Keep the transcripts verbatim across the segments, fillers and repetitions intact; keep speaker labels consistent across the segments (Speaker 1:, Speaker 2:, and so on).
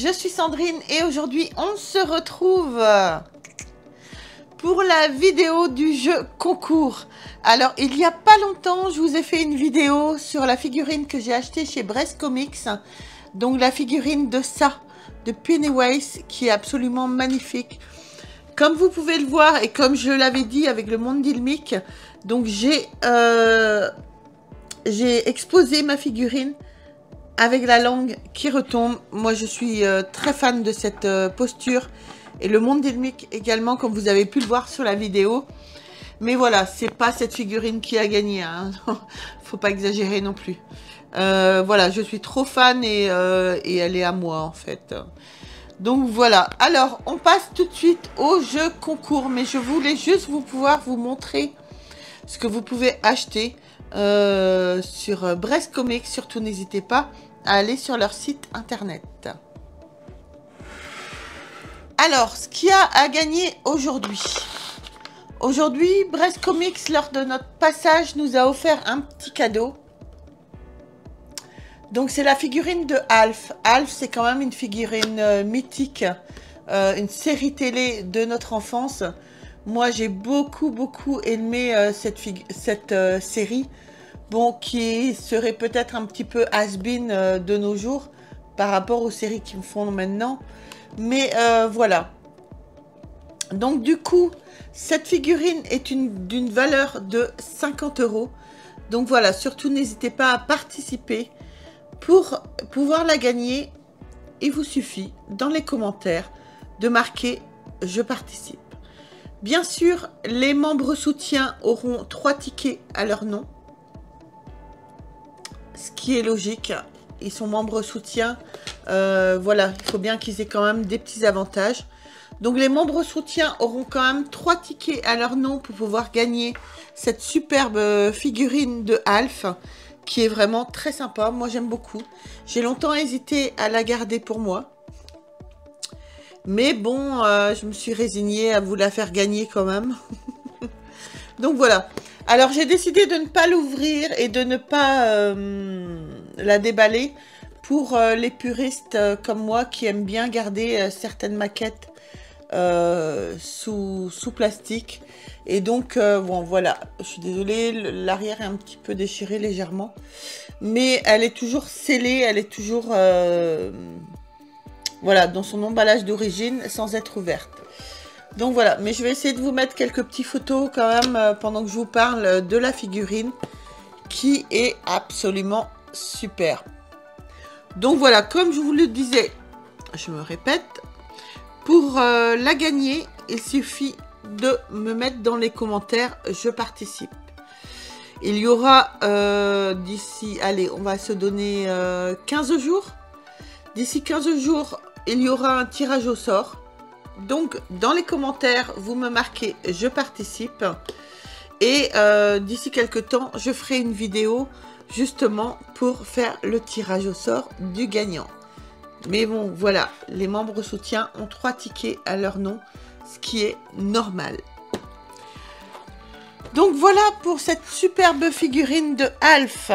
Speaker 1: je suis Sandrine et aujourd'hui on se retrouve pour la vidéo du jeu concours. Alors il y a pas longtemps je vous ai fait une vidéo sur la figurine que j'ai achetée chez Brest Comics. Donc la figurine de ça, de Pennywise, qui est absolument magnifique. Comme vous pouvez le voir et comme je l'avais dit avec le monde d'Ilmic, donc j'ai euh, j'ai exposé ma figurine avec la langue qui retombe. Moi je suis euh, très fan de cette euh, posture et le monde d'Ilmic également, comme vous avez pu le voir sur la vidéo. Mais voilà, c'est pas cette figurine qui a gagné, hein. Faut pas exagérer non plus. Euh, voilà, je suis trop fan et, euh, et elle est à moi en fait. Donc voilà, alors on passe tout de suite au jeu concours, mais je voulais juste vous pouvoir vous montrer ce que vous pouvez acheter euh, sur Brest Comics. Surtout n'hésitez pas à aller sur leur site internet. Alors, ce qu'il y a à gagner aujourd'hui. Aujourd'hui, Brest Comics, lors de notre passage, nous a offert un petit cadeau. Donc c'est la figurine de Alf. Alf, c'est quand même une figurine euh, mythique, euh, une série télé de notre enfance. Moi, j'ai beaucoup, beaucoup aimé euh, cette, cette euh, série. Bon, qui serait peut-être un petit peu has-been euh, de nos jours par rapport aux séries qui me font maintenant. Mais euh, voilà. Donc du coup, cette figurine est d'une valeur de cinquante euros. Donc voilà, surtout n'hésitez pas à participer. Pour pouvoir la gagner, il vous suffit dans les commentaires de marquer « Je participe ». Bien sûr, les membres soutiens auront trois tickets à leur nom. Ce qui est logique, ils sont membres soutiens. Euh, voilà, il faut bien qu'ils aient quand même des petits avantages. Donc les membres soutiens auront quand même trois tickets à leur nom pour pouvoir gagner cette superbe figurine de Alf, qui est vraiment très sympa. Moi, j'aime beaucoup. J'ai longtemps hésité à la garder pour moi. Mais bon, euh, je me suis résignée à vous la faire gagner quand même. Donc voilà. Alors, j'ai décidé de ne pas l'ouvrir et de ne pas euh, la déballer pour euh, les puristes euh, comme moi qui aiment bien garder euh, certaines maquettes euh, sous, sous plastique. Et donc, euh, bon, voilà, je suis désolée, l'arrière est un petit peu déchiré légèrement. Mais elle est toujours scellée, elle est toujours, euh, voilà, dans son emballage d'origine, sans être ouverte. Donc voilà, mais je vais essayer de vous mettre quelques petites photos quand même, euh, pendant que je vous parle de la figurine, qui est absolument super. Donc voilà, comme je vous le disais, je me répète, pour euh, la gagner, il suffit de me mettre dans les commentaires « Je participe ». Il y aura euh, d'ici, allez, on va se donner euh, quinze jours. D'ici quinze jours, il y aura un tirage au sort. Donc, dans les commentaires, vous me marquez « Je participe ». Et euh, d'ici quelques temps, je ferai une vidéo justement pour faire le tirage au sort du gagnant. Mais bon, voilà, les membres soutiens ont trois tickets à leur nom, ce qui est normal. Donc voilà pour cette superbe figurine de Alf.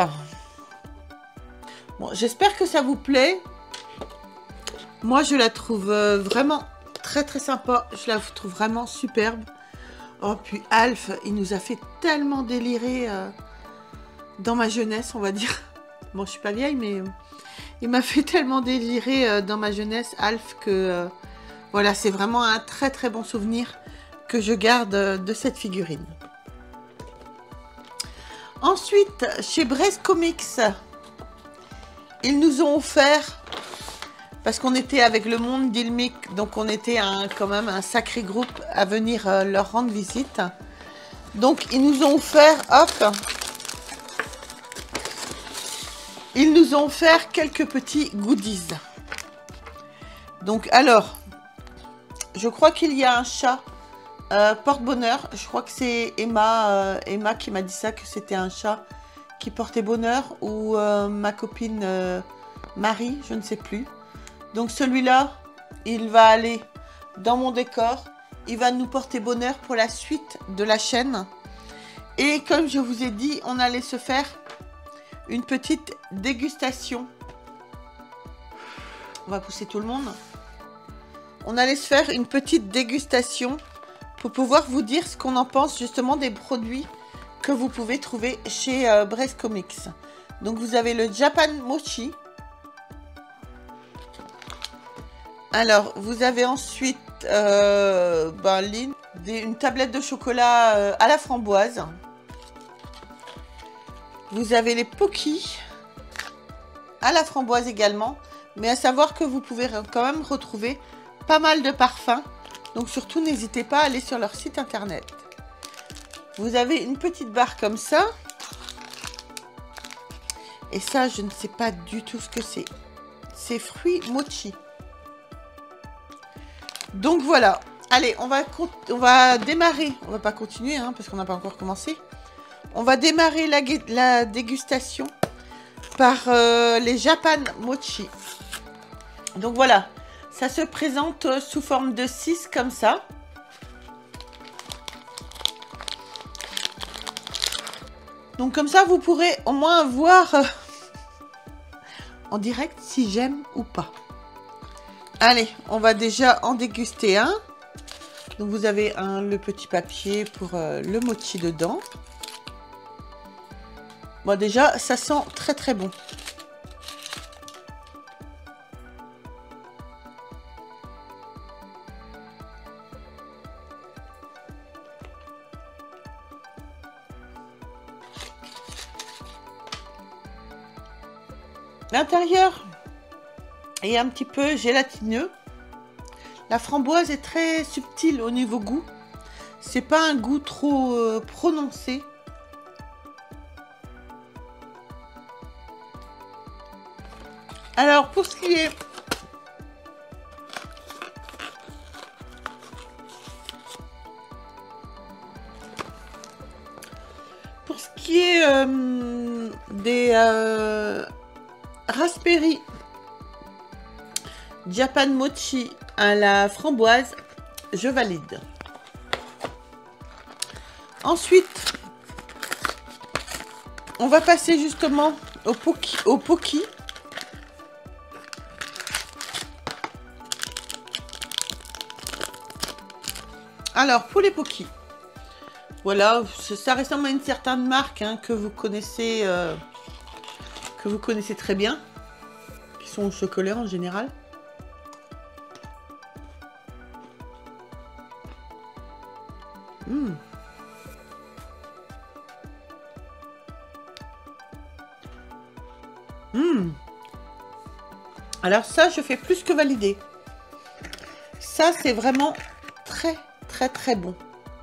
Speaker 1: Bon, j'espère que ça vous plaît. Moi, je la trouve vraiment très très sympa. Je la trouve vraiment superbe. Oh, puis Alf, il nous a fait tellement délirer euh, dans ma jeunesse, on va dire. Bon, je suis pas vieille, mais euh, il m'a fait tellement délirer euh, dans ma jeunesse, Alf, que euh, voilà, c'est vraiment un très très bon souvenir que je garde euh, de cette figurine. Ensuite, chez Brest Comics, ils nous ont offert, parce qu'on était avec le monde d'Ilmic, donc on était un, quand même un sacré groupe à venir euh, leur rendre visite. Donc ils nous ont offert, hop, ils nous ont offert quelques petits goodies. Donc alors, je crois qu'il y a un chat euh, porte-bonheur. Je crois que c'est Emma, euh, Emma qui m'a dit ça, que c'était un chat qui portait bonheur, ou euh, ma copine euh, Marie, je ne sais plus. Donc celui-là, il va aller dans mon décor. Il va nous porter bonheur pour la suite de la chaîne. Et comme je vous ai dit, on allait se faire une petite dégustation On va pousser tout le monde. On allait se faire une petite dégustation pour pouvoir vous dire ce qu'on en pense justement des produits que vous pouvez trouver chez euh, Brest Comics. Donc vous avez le Japan Mochi. Alors vous avez ensuite euh, ben, des, une tablette de chocolat euh, à la framboise. Vous avez les Pocky à la framboise également. Mais à savoir que vous pouvez quand même retrouver pas mal de parfums. Donc surtout n'hésitez pas à aller sur leur site internet. Vous avez une petite barre comme ça. Et ça, je ne sais pas du tout ce que c'est. C'est fruits mochi. Donc voilà. Allez, on va, on va démarrer. On va pas continuer hein, parce qu'on n'a pas encore commencé. On va démarrer la, la dégustation par euh, les Japan Mochi. Donc voilà. Ça se présente sous forme de six comme ça. Donc comme ça, vous pourrez au moins voir euh, en direct si j'aime ou pas. Allez, on va déjà en déguster un. Donc vous avez un, le petit papier pour euh, le mochi dedans. Bon déjà, ça sent très très bon. L'intérieur est un petit peu gélatineux. La framboise est très subtile au niveau goût. C'est pas un goût trop euh, prononcé. Alors pour ce qui est pour ce qui est euh, des euh, Raspberry Japan Mochi à la framboise, je valide. Ensuite, on va passer justement au Pocky. Au Pocky. Alors, pour les Pocky, voilà, ça ressemble à une certaine marque hein, que vous connaissez, euh, que vous connaissez très bien, qui sont au chocolat en général. Mmh. Mmh. Alors ça, je fais plus que valider. Ça, c'est vraiment très, très, très bon.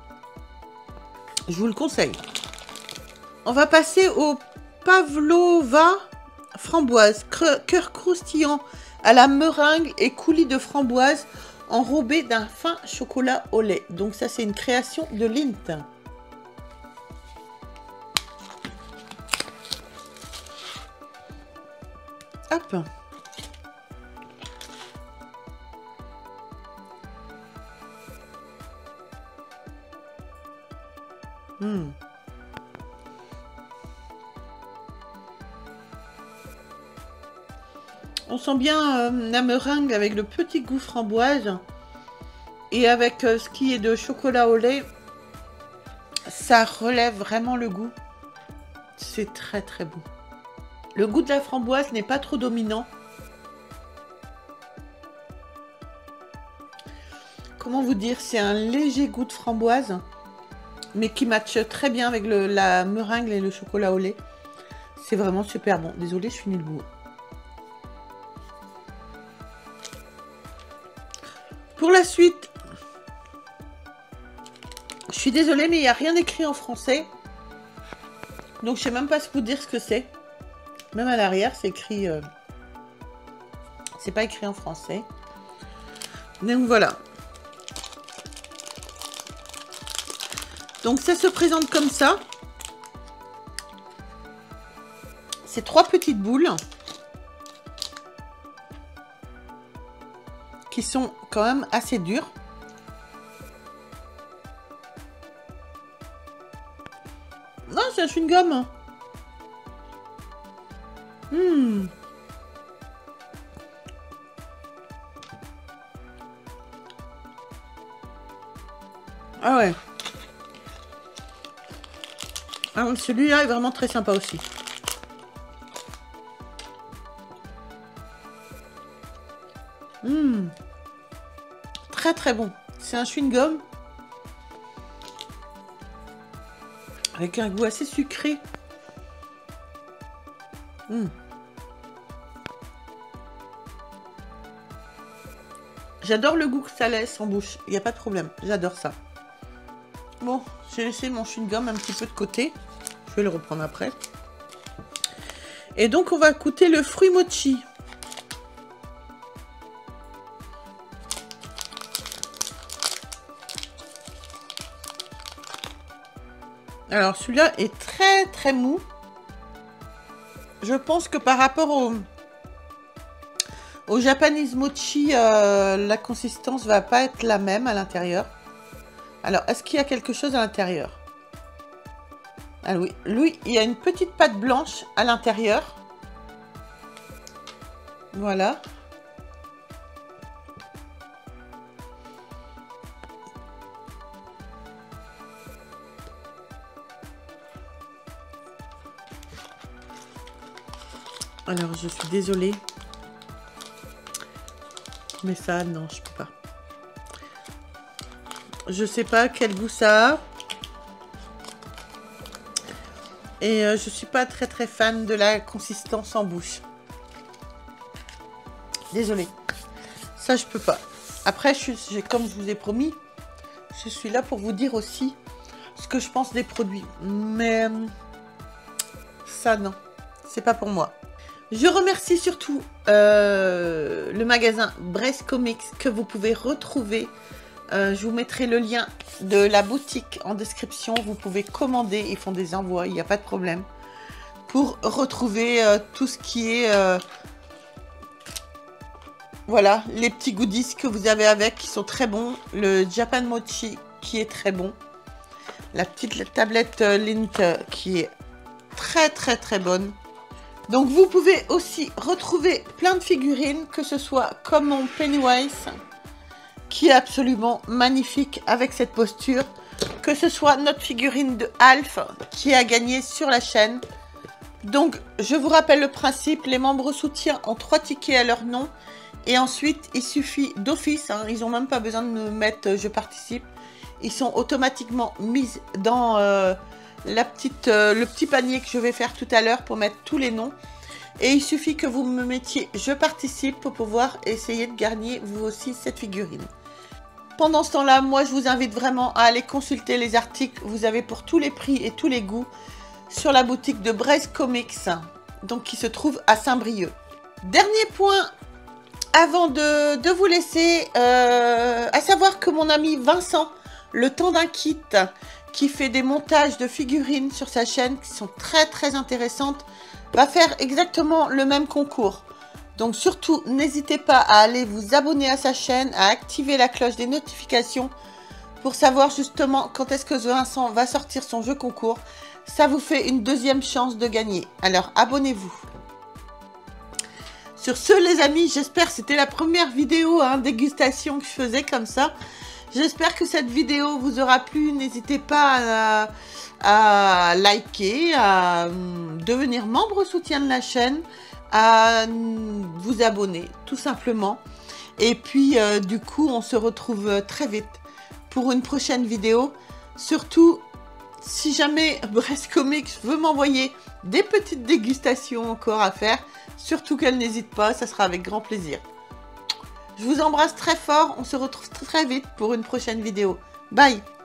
Speaker 1: Je vous le conseille. On va passer au Pavlova framboise. Cœur croustillant à la meringue et coulis de framboise enrobé d'un fin chocolat au lait. Donc ça, c'est une création de Lindt. Hop. Mmh. On sent bien euh, la meringue avec le petit goût framboise et avec euh, ce qui est de chocolat au lait, ça relève vraiment le goût. C'est très très bon. Le goût de la framboise n'est pas trop dominant. Comment vous dire, c'est un léger goût de framboise, mais qui matche très bien avec le, la meringue et le chocolat au lait. C'est vraiment super bon. Désolée, je finis le bout. Pour la suite, je suis désolée, mais il n'y a rien écrit en français. Donc, je ne sais même pas vous dire ce que c'est. Même à l'arrière, c'est écrit... Euh, c'est pas écrit en français. Donc, voilà. Donc, ça se présente comme ça. C'est trois petites boules. Qui sont quand même assez dures. Non, c'est un chewing-gum. Mmh. Ah ouais. Ah, celui-là est vraiment très sympa aussi. Mmh. Très très bon. C'est un chewing-gum. Avec un goût assez sucré. Mmh. J'adore le goût que ça laisse en bouche. Il n'y a pas de problème. J'adore ça. Bon, j'ai laissé mon chewing-gum un petit peu de côté. Je vais le reprendre après. Et donc, on va goûter le fruit mochi. Alors, celui-là est très, très mou. Je pense que par rapport au... Au Japanese mochi, euh, la consistance va pas être la même à l'intérieur. Alors, est-ce qu'il y a quelque chose à l'intérieur? Ah oui, lui, il y a une petite pâte blanche à l'intérieur. Voilà. Alors, je suis désolée. Mais ça, non, je peux pas. Je sais pas quel goût ça a. Et euh, je suis pas très très fan de la consistance en bouche. Désolée. Ça, je peux pas. Après, je suis, comme je vous ai promis, je suis là pour vous dire aussi ce que je pense des produits. Mais ça, non. C'est pas pour moi. Je remercie surtout euh, le magasin Brest Comics que vous pouvez retrouver. Euh, je vous mettrai le lien de la boutique en description. Vous pouvez commander, ils font des envois, il n'y a pas de problème. Pour retrouver euh, tout ce qui est... Euh, voilà, les petits goodies que vous avez avec qui sont très bons. Le Japan Mochi qui est très bon. La petite tablette euh, Lint euh, qui est très très très bonne. Donc vous pouvez aussi retrouver plein de figurines, que ce soit comme mon Pennywise, qui est absolument magnifique avec cette posture, que ce soit notre figurine de Alf, qui a gagné sur la chaîne. Donc je vous rappelle le principe, les membres soutiens ont trois tickets à leur nom, et ensuite il suffit d'office, hein, ils n'ont même pas besoin de me mettre euh, je participe, ils sont automatiquement mis dans... Euh, La petite, euh, le petit panier que je vais faire tout à l'heure pour mettre tous les noms. Et il suffit que vous me mettiez « Je participe » pour pouvoir essayer de gagner vous aussi cette figurine. Pendant ce temps-là, moi je vous invite vraiment à aller consulter les articles. Vous avez pour tous les prix et tous les goûts sur la boutique de Brest Comics, donc qui se trouve à Saint-Brieuc. Dernier point avant de, de vous laisser, euh, à savoir que mon ami Vincent, le temps d'un kit, qui fait des montages de figurines sur sa chaîne qui sont très très intéressantes, va faire exactement le même concours. Donc surtout, n'hésitez pas à aller vous abonner à sa chaîne, à activer la cloche des notifications pour savoir justement quand est-ce que Vincent va sortir son jeu concours. Ça vous fait une deuxième chance de gagner. Alors abonnez-vous. Sur ce les amis, j'espère que c'était la première vidéo hein, dégustation que je faisais comme ça. J'espère que cette vidéo vous aura plu. N'hésitez pas à, à liker, à devenir membre soutien de la chaîne, à vous abonner tout simplement. Et puis euh, du coup, on se retrouve très vite pour une prochaine vidéo. Surtout, si jamais Brest Comics veut m'envoyer des petites dégustations encore à faire, surtout qu'elle n'hésite pas, ça sera avec grand plaisir. Je vous embrasse très fort, on se retrouve très vite pour une prochaine vidéo. Bye!